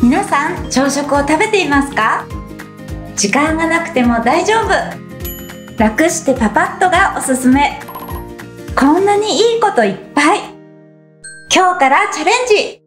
皆さん、朝食を食べていますか？時間がなくても大丈夫。楽してパパッとがおすすめ。こんなにいいこといっぱい。今日からチャレンジ。